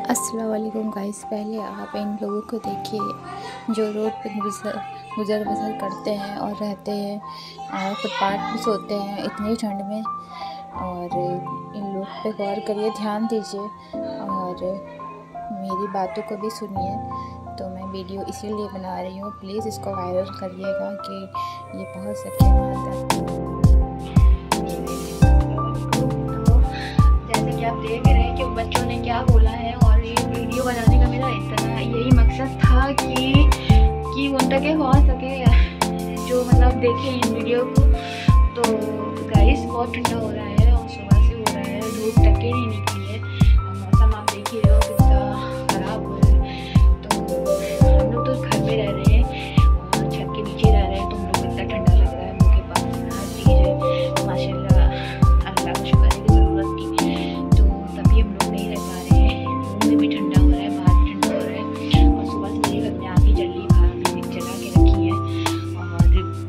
अस्सलाम वालेकुम गाइस। पहले आप इन लोगों को देखिए जो रोड पे गुजर बसर करते हैं और रहते हैं और फुटपाथ पे सोते हैं इतनी ठंड में। और इन लोग पे गौर करिए, ध्यान दीजिए और मेरी बातों को भी सुनिए। तो मैं वीडियो इसीलिए बना रही हूँ, प्लीज़ इसको वायरल करिएगा कि ये पहुँच सके वहाँ तक। जैसे कि आप देख रहे हैं कि बच्चों ने क्या बोला है, और ये वीडियो बनाने का मेरा इतना यही मकसद था कि उन तक पहुँच सके जो मतलब देखे इन वीडियो को। तो गाइस बहुत ठंडा हो रहा है और सुबह से हो रहा है, धूप तक ही नहीं निकली है और मौसम आप देख ही रहे हो कितना ख़राब हो रहा है। तो हम लोग तो घर में रह रहे हैं और छत के नीचे रह रहे हैं, तो हम लोग इतना ठंडा लग रहा है। उनके पास हर चीज़ है माशाल्लाह, अल्लाह का शुक्र है कि ज़रूरत की, तो तभी हम लोग नहीं रह पा रहे हैं। रूम में भी ठंडा हो रहा है, बाहर भी ठंडा हो रहा है। और सुबह से मेरे घर में आग ही जल रही, बाहर मैंने जला के रखी है। और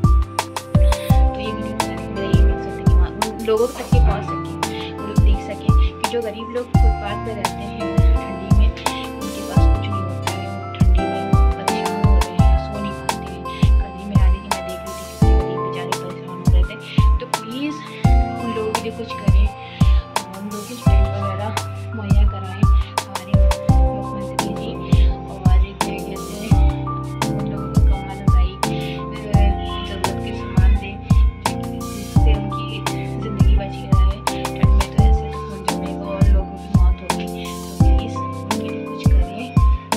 तो ये वीडियो बनाने का मेरा यही मकसद है कि उन लोगों तक के पहुँच सके, वो लोग देख सकें कि जो गरीब लोग फुटपाथ पर रहते हैं ठंडी में, उनके पास कुछ नहीं होता है, वो ठंडी में परेशान हो रहे हैं, सो नहीं पाते हैं। कल ही मैं आ रही थी, मैं देख रही थी कितने गरीब बेचारे परेशान हो रहे थे। तो प्लीज़ उन लोगों के लिए कुछ करें, उन लोगों की टेंट वगैरह मुहैया कराएं हमारे मुख्यमंत्री जी। और क्या कहते हैं, उन लोगों को कम्बल रज़ाई ज़रूरत के सामान दें जिससे उनकी ज़िंदगी बची रहे। ठंड में तो ऐसे तो खून जमेगा और लोगों की मौत होगी। तो प्लीज़ उनके लिए कुछ करें।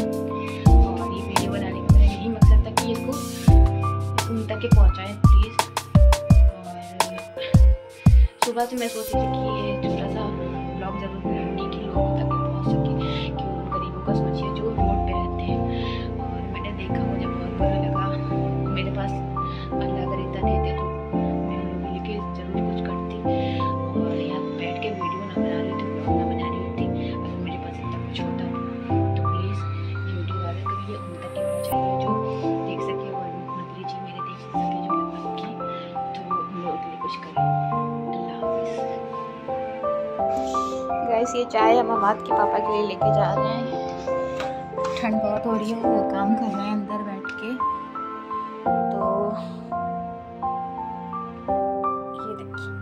और ये वीडियो बनाने का मेरा यही मकसद था कि इसको उन तक के पहुँचाएँ प्लीज़। और सुबह से मैं सोच रही थी कि ये छोटा सा ब्लॉग ज़रूर बनाऊंगी कि लोगों तक पहुँच सके, कि उन गरीबों का सोचिए जो रोड पे रहते हैं। और मैंने देखा, मुझे बहुत बुरा लगा। मेरे पास अल्लाह अगर इतना देते तो मैं उन लोगों के लिए ज़रूर कुछ करती। और यहाँ बैठ के वीडियो ना बना रही थी, ब्लॉग ना बना रही होती अगर मेरे पास इतना कुछ होता। तो प्लीज़ ये वीडियो वायरल करिए, उन तक पहुँचाइए जो देख सके, और मुख्यमंत्री जी मेरे देख सके जो लगा की, तो उन लोगों के लिए कुछ करें। गाइस ये चाय हम अमाद के पापा के लिए लेके जा रहे हैं। ठंड बहुत हो रही है, वो काम कर रहे हैं अंदर बैठ के। तो ये देखिए